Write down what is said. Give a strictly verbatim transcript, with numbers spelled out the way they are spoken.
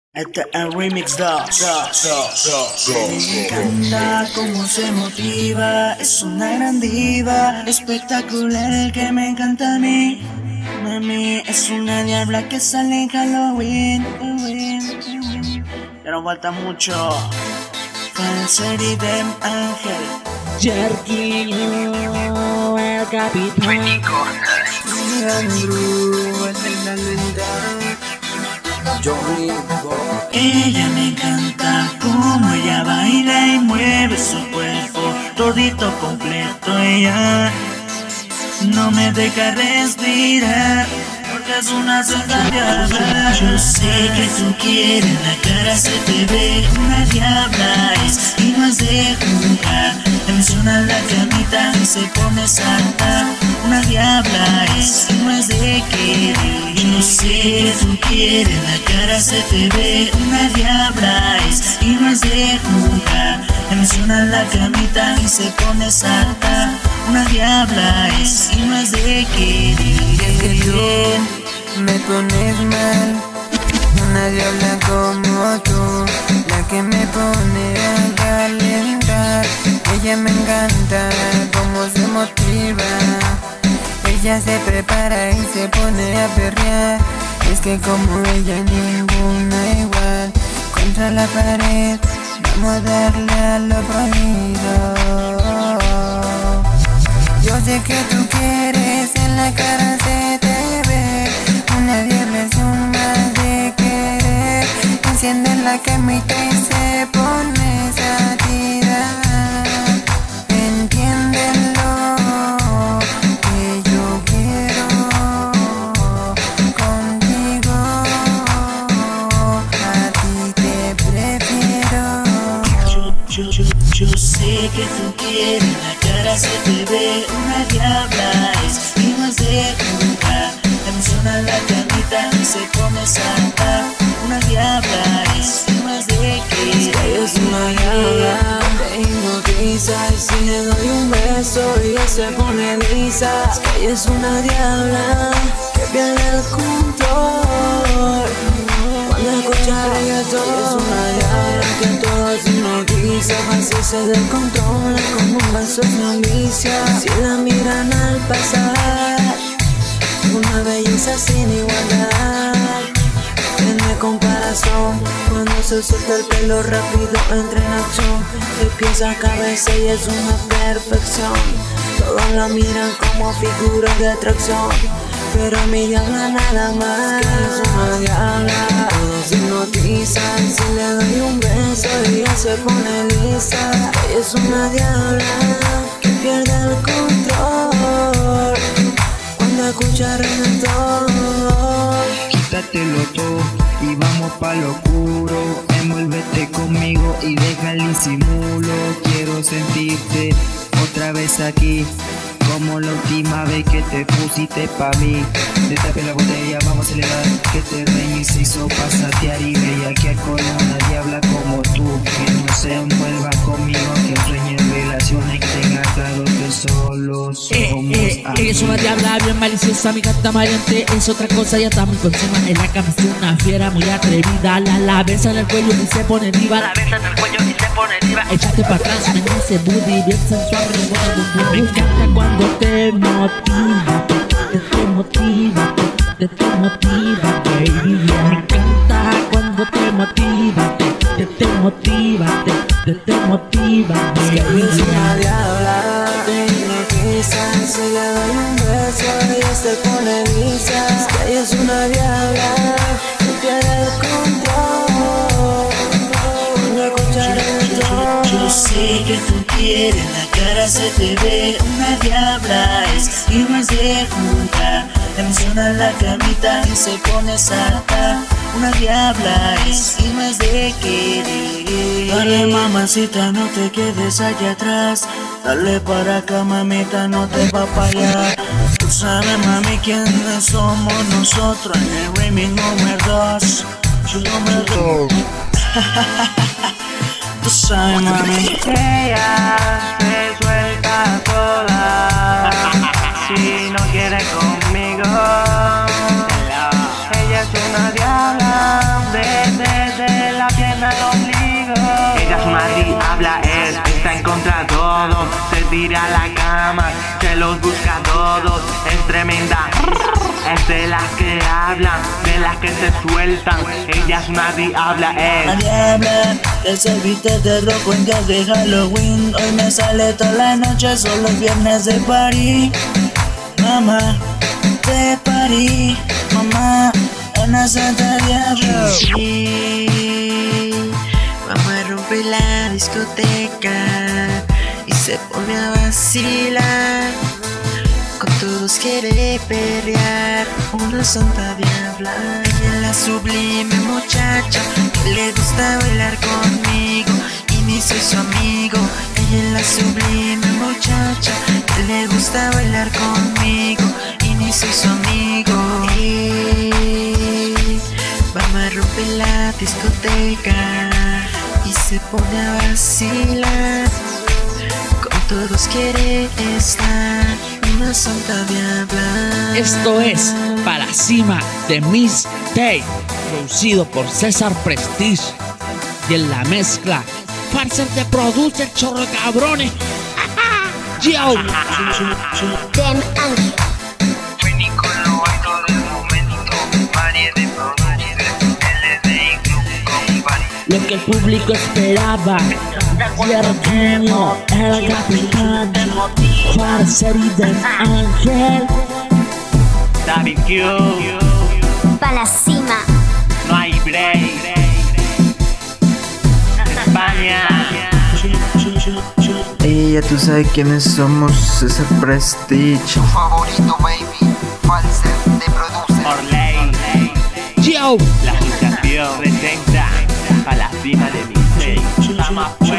Este es el remix dos. Me encanta cómo se motiva, es una gran diva, espectacular que me encanta a mí. Mami, es una diabla que sale en Halloween. Ya no falta mucho. Falseri de Ángel. Jerquillo, el capitán. Ella me encanta como ella baila y mueve su cuerpo todito completo. Ella no me deja respirar porque es una sensación. Yo sé que tú quieres, la cara se te ve, una diabla es y no es de jugar. Te menciona la camita y se pone santa. Una diabla es y no es de querer. Yo sé que tú quieres, la cara se te ve, una diabla es y no es de jugar. Te menciona la camita y se pone santa. Una diabla es y no es de querer. Es que tú me pones mal, una diabla como tú, la que me pone a calentar. Ella me encanta cómo se motiva, ella se prepara y se pone a perrear. Es que como ella ninguna igual, contra la pared vamos a darle a lo prohibido. Yo sé que tú quieres, en la cara se te ve, una diabla es un mal de querer. Enciende la camita y se pone a tirar. Entiéndelo, que yo quiero contigo, a ti te prefiero. Yo, yo, yo, yo sé que tú quieres, la cara se te ve, una diabla es y no es de jugar. Te menciona la camita y se pone santa. Una diabla es y no es de querer. Ella es una diabla, te hipnotiza y si le doy un beso ella se pone lisa. Ella es una diabla que pierde el control cuando escucha reggaetón. Ella es una diabla que a todos hipnotiza, fácil se descontrola como un vaso de vicia. Si la miran al pasar, una belleza sin igualdad. Tiene comparación cuando se suelta el pelo rápido, entra en acción. De pies a cabeza ella es una perfección. Todos la miran como figura de atracción, pero a mi diabla nada más. Es una diabla, todos hipnotizan. Si le doy un beso ella se pone lisa. Ella es una diabla que pierde el control cuando escucha reggaetón. Quítatelo todo y vamos pa' lo oscuro. Envuélvete conmigo y deja el disimulo. Quiero sentirte otra vez aquí, como la última vez que te pusiste pa' mí. Destape la botella, vamos a celebrar que te reí se hizo pasatear y bellaquear con una diabla como tú. Que no se envuelva conmigo, que sueñe en relaciones, que tenga claro que solo somos Eh, eh, amigos. ella es una diabla bien maliciosa, mi gata maleante es otra cosa, ya está muy por encima. En la cama es una fiera muy atrevida, la, la besa en el cuello y se pone diva. La besa en el cuello y se pone diva. Échate para atrás, me dice booty, bien sensual, me encanta cuando te motiva, te, te motiva, te, te motiva, baby. Me encanta cuando te motiva, te, te motiva, te, te motiva, baby. Es una diabla, te hipnotiza. Si le doy un beso ella se pone lisa. Es que ella es una diabla que pierde el control cuando escucha reggaetón. Yo sé que tú quieres, la cara se te ve, una diabla es y no es de jugar. Te menciona la camita y se pone santa. Una diabla es y no es de querer. Dale mamacita, no te quedes allá atrás. Dale para acá mamita, no te va para allá. Tú sabes mami quiénes somos nosotros en el remix número dos. Número dos. Tú sabes mami. Ella se suelta toda si no quiere conmigo. Ella es una diabla de desde la pierna al ombligo. Ella es una diabla, él está en contra de todo. Se tira a la cama, se los busca a todos. Es tremenda, es de las que hablan, de las que se sueltan. Ella es una diabla, él. Una diabla que se viste de rojo en días de Halloween. Hoy me sale toda la noche, son los viernes de París. Mamá, de París, mamá, una santa diabla. Sí, vamos a romper la discoteca y se pone a vacilar. Con todos quiere perrear, una santa diabla. Ella es la sublime muchacha que le gusta bailar conmigo y ni soy su amigo. Ella es la sublime muchacha que le gusta bailar conmigo y ni soy su amigo. Y vamos a romper la discoteca y se pone a vacilar. Con todos quiere estar, una santa diabla. Esto es Para la Cima de Miss Day, producido por César Prestige. Y en la mezcla, Farser te produce el chorro de cabrones. Yo. Dem Ángel. Fue Nicolo algo del momento. María de produce, L D I Club Company. Lo que el público esperaba. Yerguño, el capitán, Farser y Dem Ángel. David Q, Pa' la cima. no hay break. España. Ey, ya tú sabes quiénes somos, César Prestige. Tu favorito, baby. Falser te produce. Por ley, Yo. la asociación presenta a la cima de mi seis. Estamos